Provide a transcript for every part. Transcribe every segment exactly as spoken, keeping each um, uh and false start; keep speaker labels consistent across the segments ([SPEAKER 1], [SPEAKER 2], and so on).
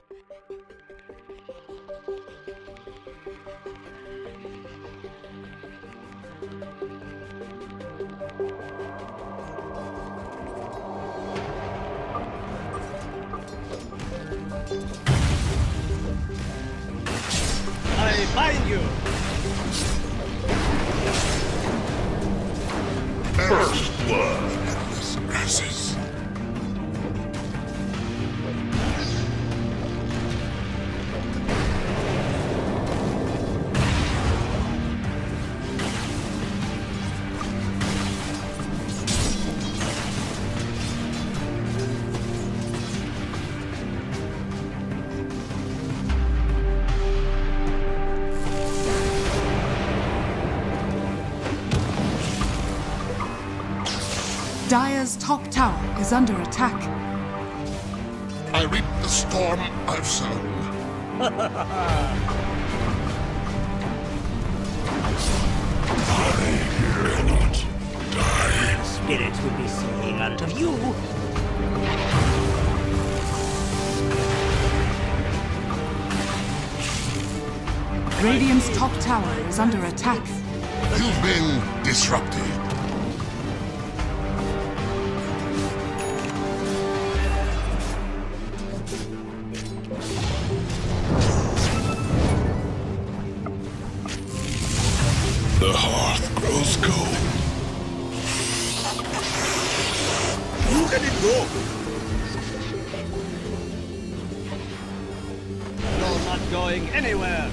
[SPEAKER 1] I bind you!
[SPEAKER 2] First blood. Asses.
[SPEAKER 3] Dire's top tower is under attack.
[SPEAKER 2] I reap the storm I've sown. I cannot die.
[SPEAKER 1] Spirits will be singing out of you.
[SPEAKER 3] Radiant's top tower is under attack.
[SPEAKER 2] You've been disrupted. The hearth grows cold.
[SPEAKER 1] Look at it go! You're not going anywhere!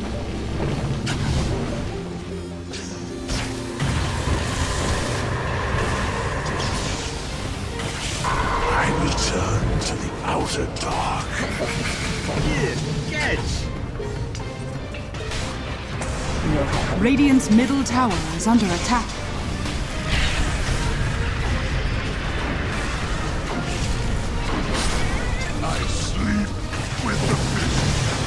[SPEAKER 2] I return to the outer dark.
[SPEAKER 1] Here, catch!
[SPEAKER 3] Radiant's middle tower is under attack.
[SPEAKER 2] I sleep with the fish.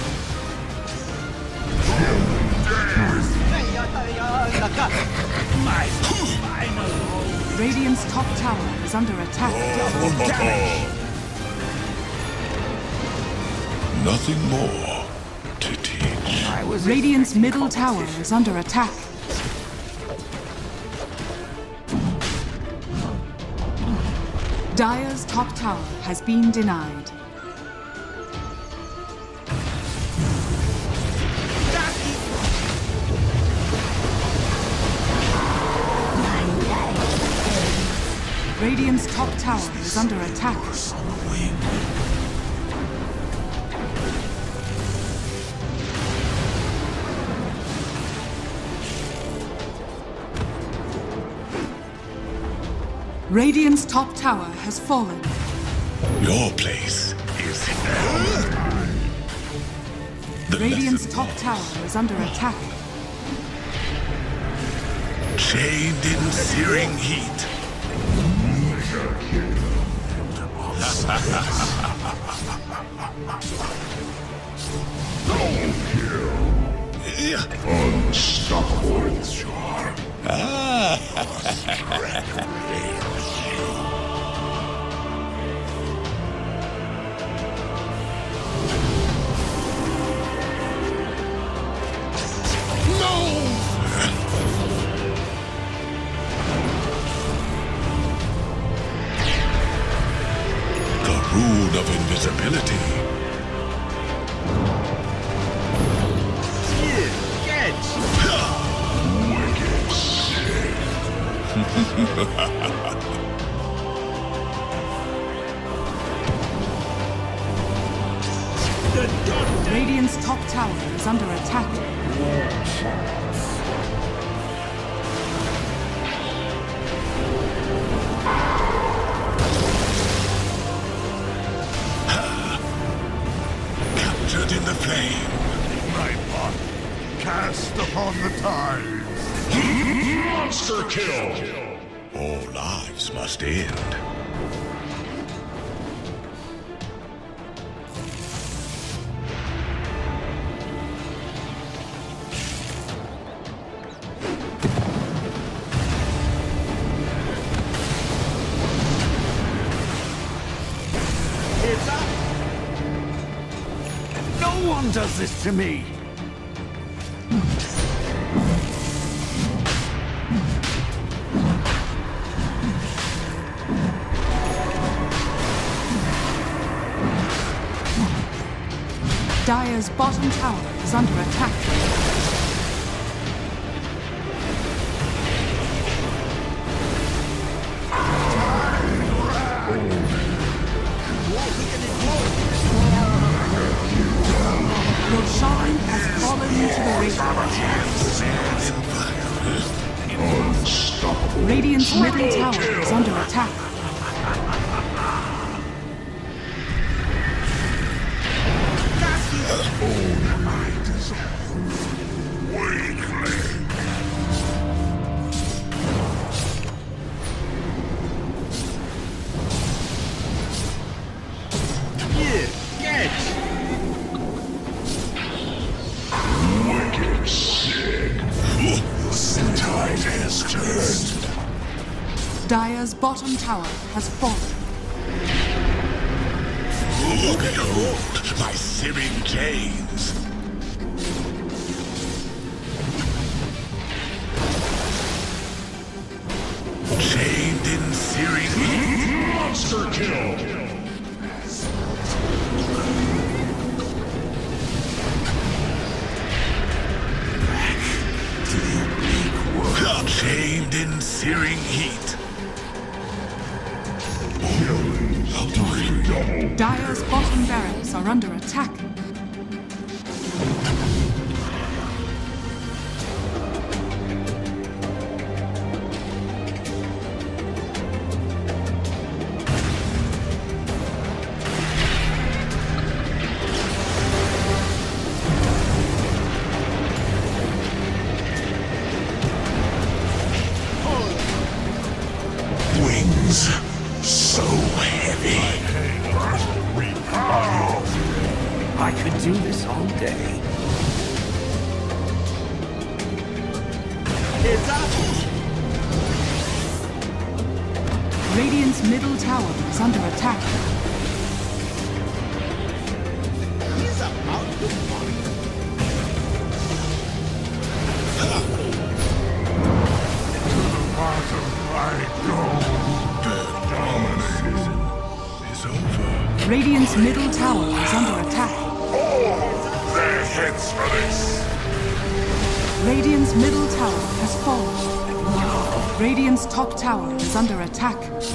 [SPEAKER 1] My final
[SPEAKER 3] Radiant's top tower is under attack.
[SPEAKER 2] Nothing more to teach.
[SPEAKER 1] I was
[SPEAKER 3] Radiant's middle tower is under attack. Dire's top tower has been denied. Radiant's top tower is under attack. Radiant's top tower has fallen.
[SPEAKER 2] Your place is hell.
[SPEAKER 3] Radiant's top tower is under attack.
[SPEAKER 2] Chained in searing heat. Unstoppable. The rune of invisibility.
[SPEAKER 1] here, catch!
[SPEAKER 2] Wicked shit.
[SPEAKER 1] The doctor!
[SPEAKER 3] Radiant's top tower is under attack.
[SPEAKER 2] Captured in the flame. My pot cast upon the tides. Monster kill. All lives must end.
[SPEAKER 1] It's up! one does this to me.
[SPEAKER 3] Dire's bottom tower is under attack. Roshan has fallen to the Radiant. Radiant's middle tower is under attack. Dire's bottom tower has fallen.
[SPEAKER 2] Behold my searing chains. Chained in searing heat. Monster kill. Back to the oblique world. Chained in searing heat.
[SPEAKER 3] Dire's bottom barracks are under attack.
[SPEAKER 2] Wings so heavy.
[SPEAKER 1] I could do this all day. It's up!
[SPEAKER 3] Radiant's middle tower is under attack.
[SPEAKER 1] He's about to fight.
[SPEAKER 2] To the bottom I go. The domination is over.
[SPEAKER 3] Radiant's middle tower is under attack.
[SPEAKER 2] Their heads for this.
[SPEAKER 3] Radiant's middle tower has fallen. Radiant's top tower is under attack.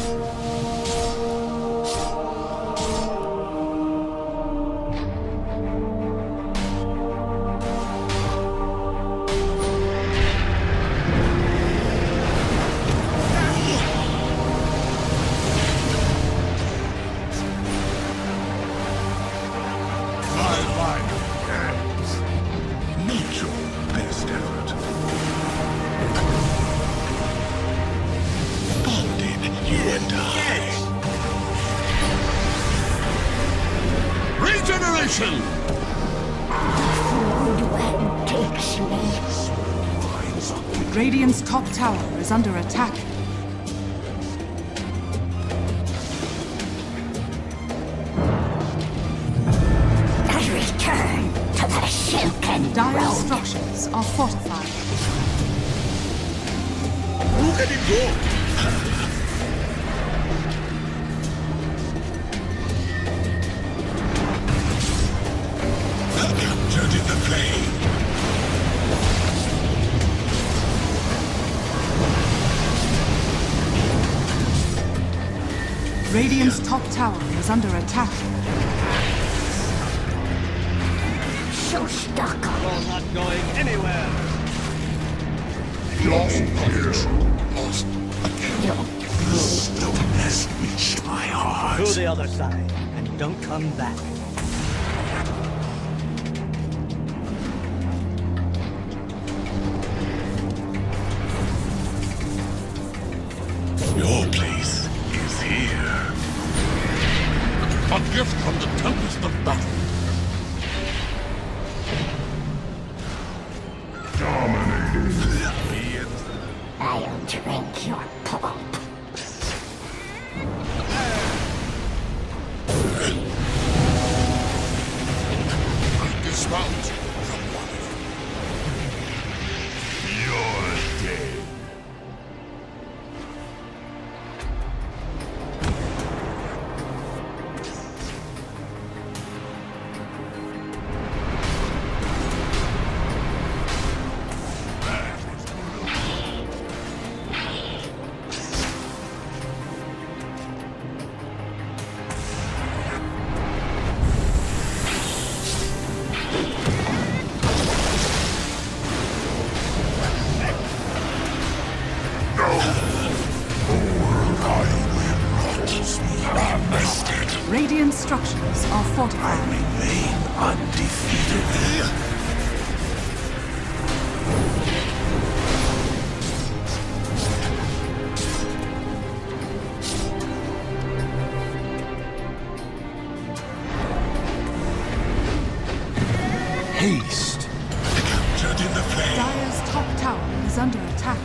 [SPEAKER 2] Regeneration!
[SPEAKER 3] Radiant's top tower is under attack.
[SPEAKER 4] Return to the silken
[SPEAKER 3] Dire
[SPEAKER 4] road.
[SPEAKER 3] structures are fortified.
[SPEAKER 1] Look at him go!
[SPEAKER 2] Captured in the flame.
[SPEAKER 3] Radiant's top tower is under attack.
[SPEAKER 4] So stuck on
[SPEAKER 1] You're not going anywhere!
[SPEAKER 2] Lost punch. Lost again. The stone has reached my heart.
[SPEAKER 5] To the other side, and don't come back.
[SPEAKER 2] Your place is here. A gift from the Tempest of Battle. Dominating.
[SPEAKER 4] I'll drink your pulp.
[SPEAKER 1] I remain undefeated. Haste.
[SPEAKER 2] Captured in the flame.
[SPEAKER 3] Dire's top tower is under attack.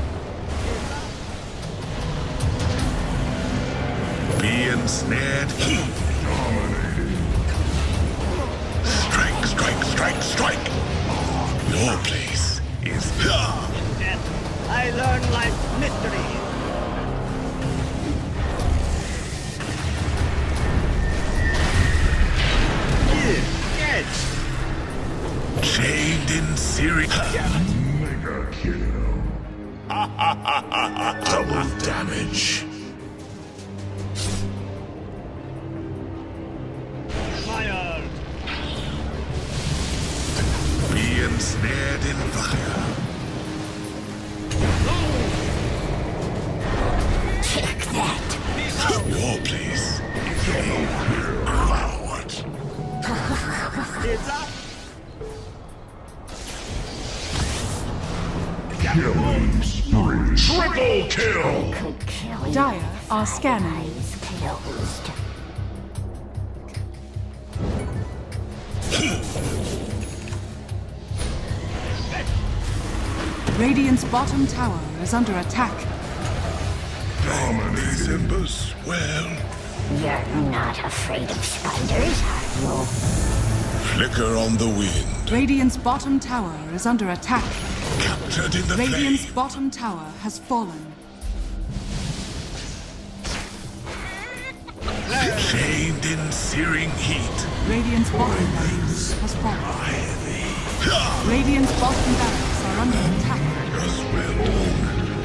[SPEAKER 2] Be ensnared. Strike, strike, strike, strike. Your place is here.
[SPEAKER 5] Death, I learn life's mysteries. Edge.
[SPEAKER 2] Chained in searing. Mega kill. Double damage.
[SPEAKER 5] Fired.
[SPEAKER 2] Be ensnared in fire.
[SPEAKER 4] Take that.
[SPEAKER 2] Your place. Coward.
[SPEAKER 5] It's up.
[SPEAKER 2] Triple kill.
[SPEAKER 4] Could kill you.
[SPEAKER 3] Dire are scanning.
[SPEAKER 4] Eyes closed.
[SPEAKER 3] Radiant's bottom tower is under attack.
[SPEAKER 2] Bang these embers well.
[SPEAKER 4] You're not afraid of spiders, are you?
[SPEAKER 2] Flicker on the wind.
[SPEAKER 3] Radiant's bottom tower is under attack.
[SPEAKER 2] Captured in the
[SPEAKER 3] Radiant's
[SPEAKER 2] flame.
[SPEAKER 3] bottom tower has fallen.
[SPEAKER 2] Chained in searing heat.
[SPEAKER 3] Radiant's bottom barracks has fallen. Radiant's bottom barracks are under attack.
[SPEAKER 2] As well done.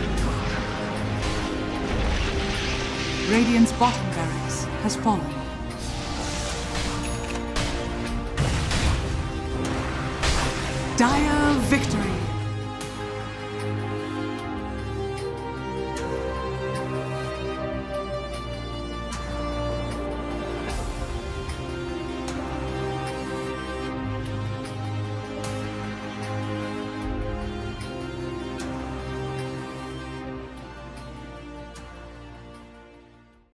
[SPEAKER 3] Radiant's bottom barracks has fallen. Dire victory.